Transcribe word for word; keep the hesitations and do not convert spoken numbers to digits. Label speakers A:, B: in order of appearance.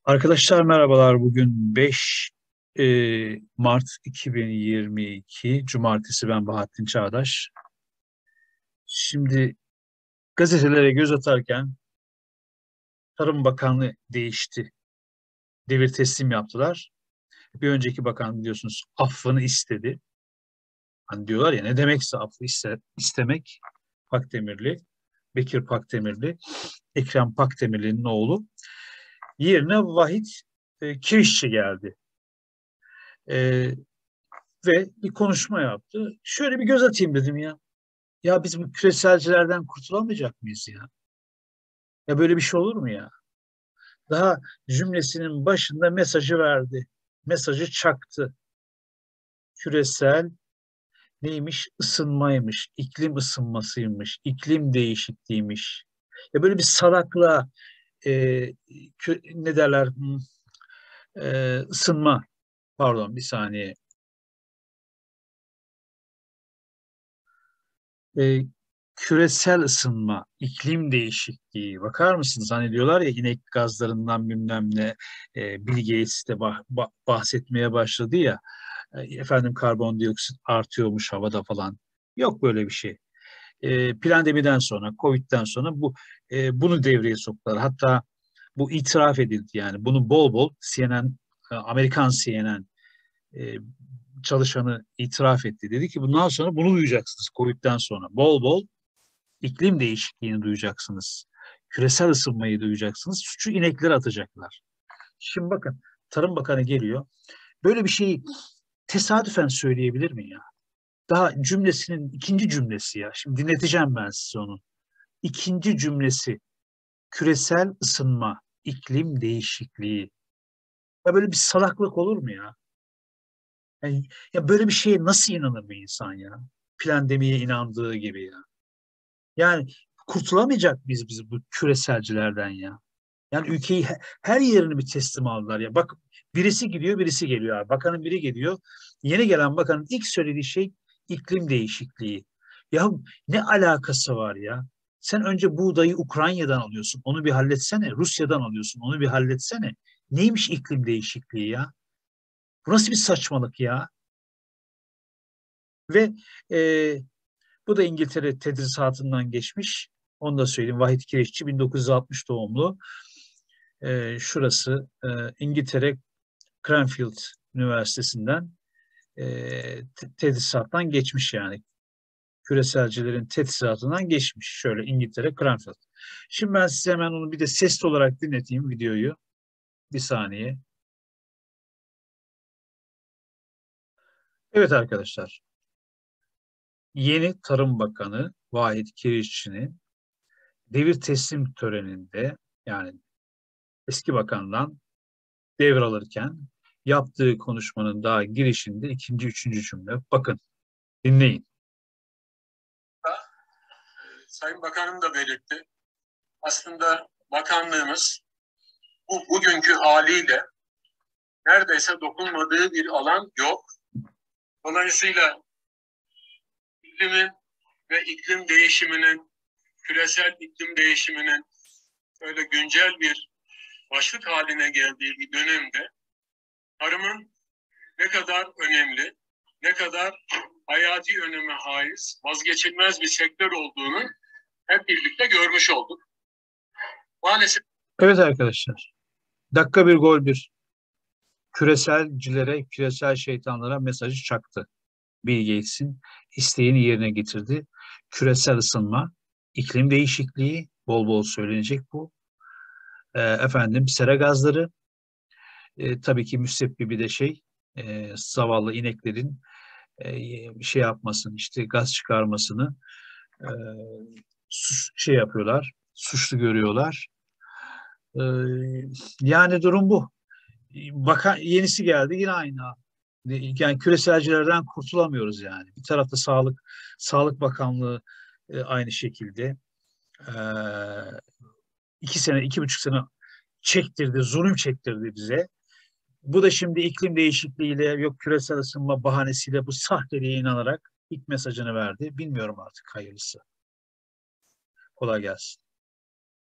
A: Arkadaşlar merhabalar. Bugün beş e, Mart iki bin yirmi iki Cumartesi, ben Bahattin Çağdaş. Şimdi gazetelere göz atarken Tarım Bakanlığı değişti. Devir teslim yaptılar. Bir önceki bakan biliyorsunuz affını istedi. Hani diyorlar ya, ne demekse affı iste, istemek. Pakdemirli, Bekir Pakdemirli, Ekrem Pakdemirli'nin oğlu. Yerine Vahit e, Kirişçi geldi. E, Ve bir konuşma yaptı. Şöyle bir göz atayım dedim ya. Ya biz bu küreselcilerden kurtulamayacak mıyız ya? Ya böyle bir şey olur mu ya? Daha cümlesinin başında mesajı verdi. Mesajı çaktı. Küresel neymiş? Isınmaymış, iklim ısınmasıymış, iklim değişikliğiymiş. Ya böyle bir salakla e, kü- ne derler? Hmm, e, ısınma. Pardon, bir saniye. e, Küresel ısınma, iklim değişikliği. Bakar mısınız? Hani diyorlar ya, inek gazlarından bilmem ne, e, Bill Gates de bah- bah- bahsetmeye başladı ya, e, efendim karbondioksit artıyormuş havada falan. Yok böyle bir şey. E, pandemiden sonra, Covid'den sonra bu e, bunu devreye soktular. Hatta bu itiraf edildi yani. Bunu bol bol C N N, e, Amerikan C N N e, çalışanı itiraf etti. Dedi ki bundan sonra bunu duyacaksınız Covid'den sonra. Bol bol iklim değişikliğini duyacaksınız. Küresel ısınmayı duyacaksınız. Suçu ineklere atacaklar. Şimdi bakın, Tarım Bakanı geliyor. Böyle bir şeyi tesadüfen söyleyebilir mi ya? Daha cümlesinin ikinci cümlesi ya. Şimdi dinleteceğim ben size onu. İkinci cümlesi küresel ısınma, iklim değişikliği. Ya böyle bir salaklık olur mu ya? Yani, ya böyle bir şeye nasıl inanır bir insan ya? Plandemiye inandığı gibi ya. Yani kurtulamayacak biz biz bu küreselcilerden ya. Yani ülkeyi he- her yerini bir teslim aldılar ya. Bak, birisi gidiyor, birisi geliyor abi. Bakanın biri geliyor. Yeni gelen bakanın ilk söylediği şey iklim değişikliği. Ya ne alakası var ya? Sen önce buğdayı Ukrayna'dan alıyorsun. Onu bir halletsene. Rusya'dan alıyorsun. Onu bir halletsene. Neymiş iklim değişikliği ya? Bu nasıl bir saçmalık ya? Ve e, bu da İngiltere tedrisatından geçmiş. Onu da söyleyeyim. Vahit Kireççi bin dokuz yüz altmış doğumlu. E, şurası e, İngiltere Cranfield Üniversitesi'nden e, tedrisattan geçmiş yani. Küreselcilerin tedrisatından geçmiş. Şöyle İngiltere Cranfield. Şimdi ben size hemen onu bir de sesli olarak dinleteyim videoyu. Bir saniye. Evet arkadaşlar. Yeni Tarım Bakanı Vahit Kirişçi'nin devir teslim töreninde, yani eski bakandan devralırken yaptığı konuşmanın daha girişinde ikinci, üçüncü cümle. Bakın, dinleyin.
B: Sayın Bakanım da belirtti. Aslında bakanlığımız bu bugünkü haliyle neredeyse dokunmadığı bir alan yok. Dolayısıyla iklimin ve iklim değişiminin, küresel iklim değişiminin öyle güncel bir başlık haline geldiği bir dönemde tarımın ne kadar önemli, ne kadar hayati öneme haiz, vazgeçilmez bir sektör olduğunu hep birlikte görmüş olduk. Maalesef.
A: Evet arkadaşlar. Dakika bir gol bir. Küreselcilere, küresel şeytanlara mesajı çaktı. Bill Gates'in isteğini yerine getirdi. Küresel ısınma, iklim değişikliği, bol bol söylenecek bu. E, efendim sera gazları, e, tabii ki müsebbibi de şey, e, zavallı ineklerin e, şey yapmasın, işte gaz çıkarmasını e, suç, şey yapıyorlar, suçlu görüyorlar. E, Yani durum bu. Bakan yenisi geldi, yine aynı. Yani küreselcilerden kurtulamıyoruz yani. Bir tarafta Sağlık Sağlık Bakanlığı e, aynı şekilde e, iki sene, iki buçuk sene çektirdi, zulüm çektirdi bize. Bu da şimdi iklim değişikliğiyle, yok küresel ısınma bahanesiyle bu sahteliğe inanarak ilk mesajını verdi. Bilmiyorum artık, hayırlısı. Kolay gelsin.